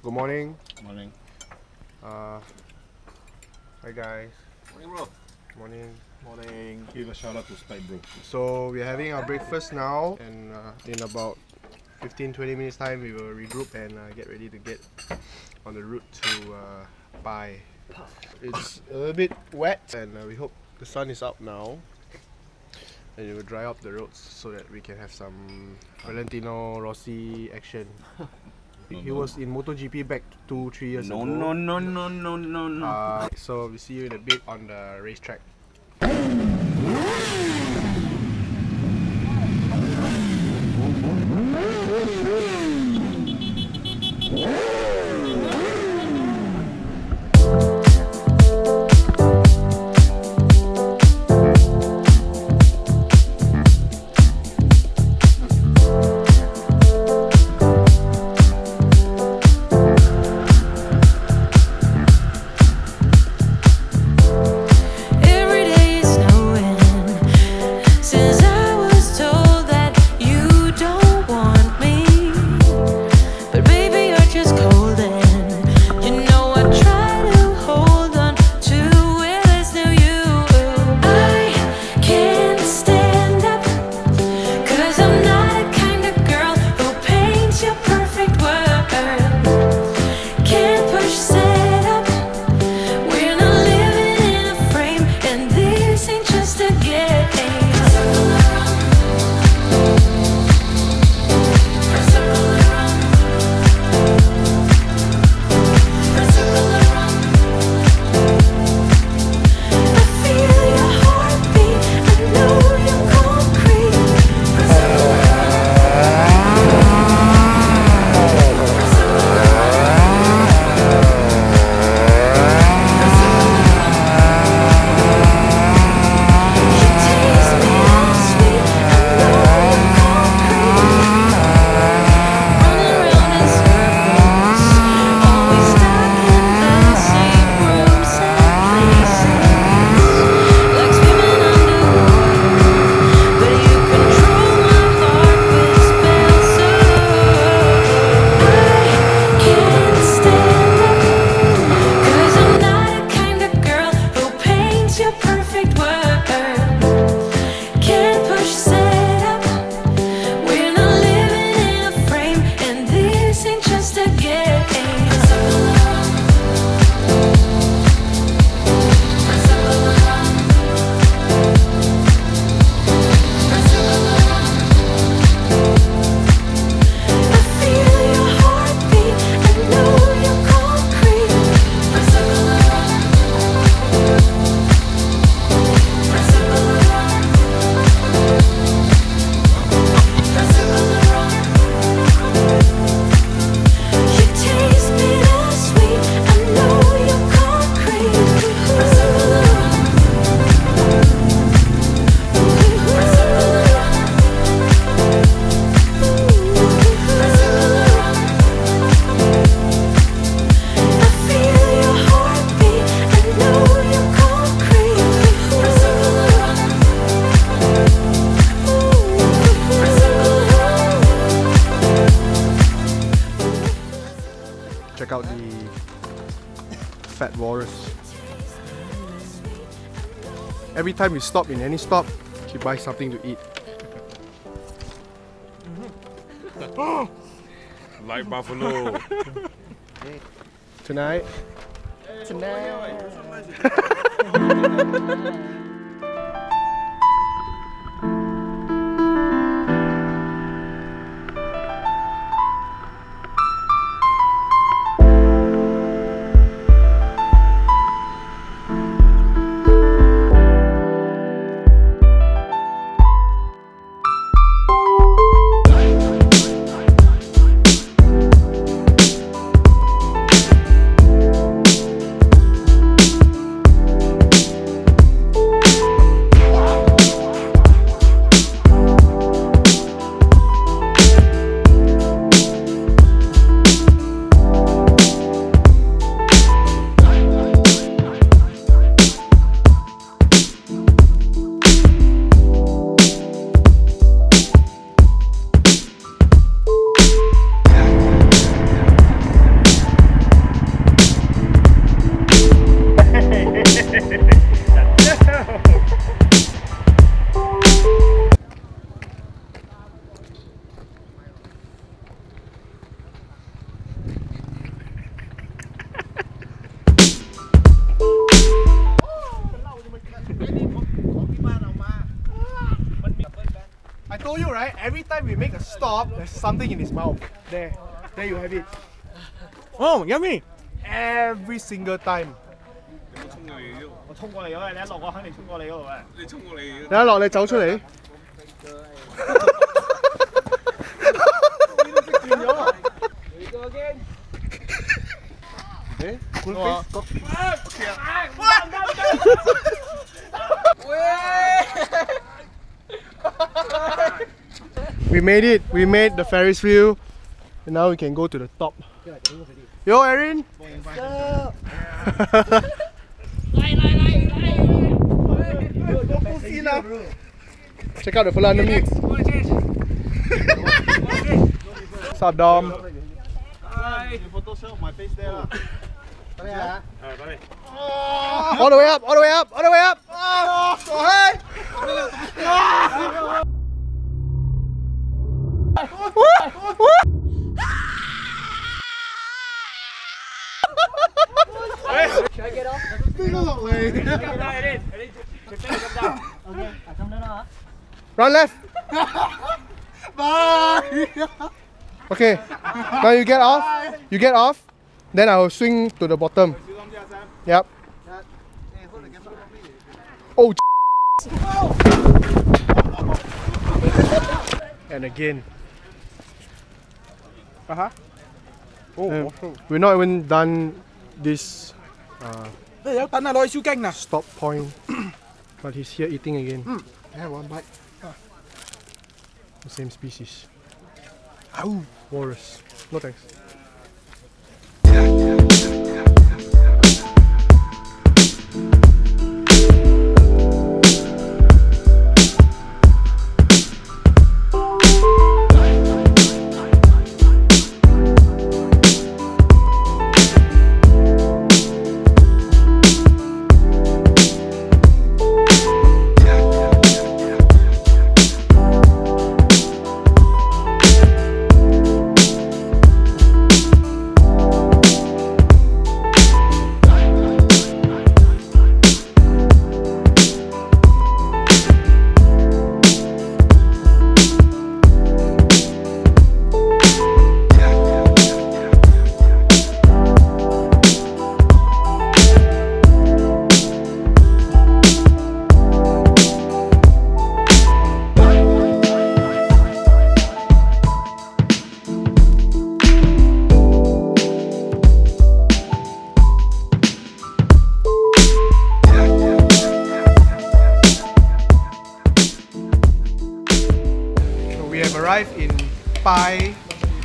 Good morning. Morning. Hi guys. Morning, bro. Morning. Morning. Give a shout out to SpikeBros. So we're having our breakfast now, and in about 15-20 minutes time we will regroup and get ready to get on the route to Pai. It's a little bit wet, and we hope the sun is out now and it will dry up the roads so that we can have some Valentino Rossi action. He was in MotoGP back 2-3 years ago. No. So we see you in a bit on the racetrack. Check out the Fat Walrus. Every time we stop in any stop, she buys something to eat. Like buffalo. Tonight. told you, right? Every time we make a stop, there's something in his mouth. There you have it. Oh, yummy! Every single time. 我衝過嚟嗰日，你一落我肯定衝過嚟嗰度嘅。 你衝過嚟。 你一落你走出嚟。We made it. We made the Ferris wheel, and now we can go to the top. Yo, Erin. Check out the fella underneath. What's up, Dom? You Photoshop my face there lah. All the way up, all the way up, all the way up. Oh, so high. Should I get off? Run left. Bye. Okay. Now you get off. You get off. Then I will swing to the bottom. Yep. Oh. And again. Oh, we're not even done this stop point, but he's here eating again. Yeah, one bite. The same species. Ow, walrus. No thanks. Arrived in Pai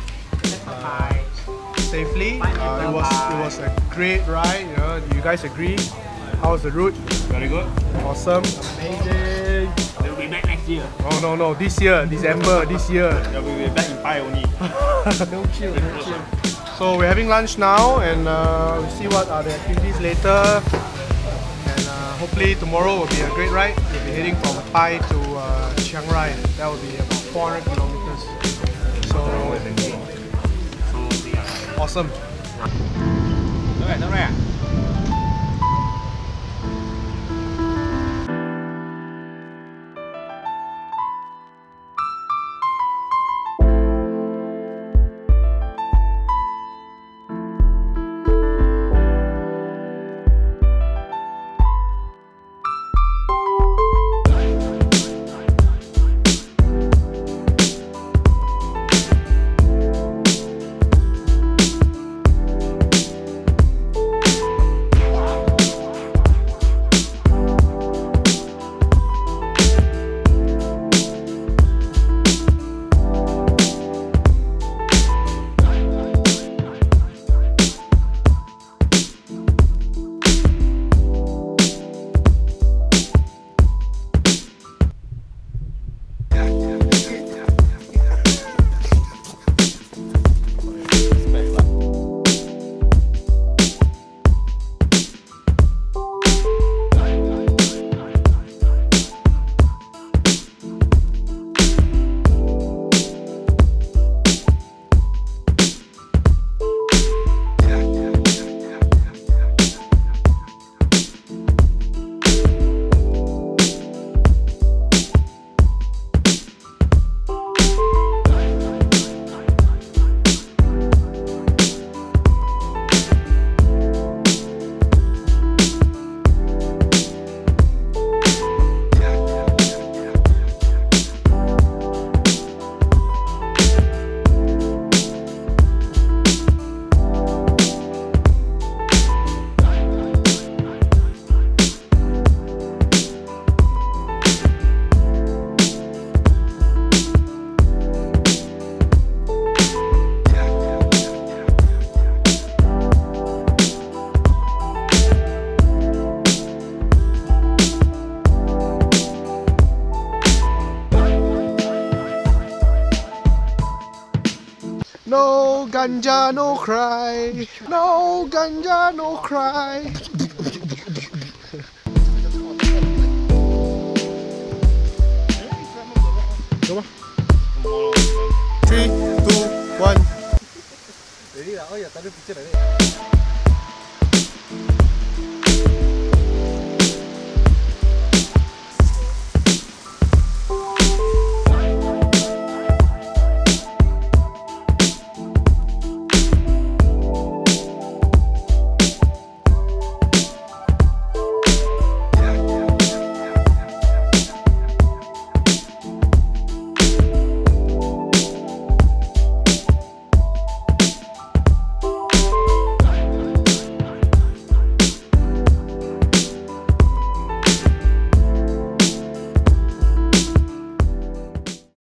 safely. It was a great ride. You guys agree? How was the route? Very good. Awesome. Amazing. We'll be back next year. Oh no, this year, December, this year. Yeah, we will be back in Pai only. No chill. So we're having lunch now, and we'll see what are the activities later. And hopefully tomorrow will be a great ride. We'll be heading from Pai to Chiang Rai. That will be about 400 kilometers. So awesome. ganja, no cry. No ganja, no cry. Come on. 3, 2, 1. Ready lah. Oh ya, tak ada picture lagi.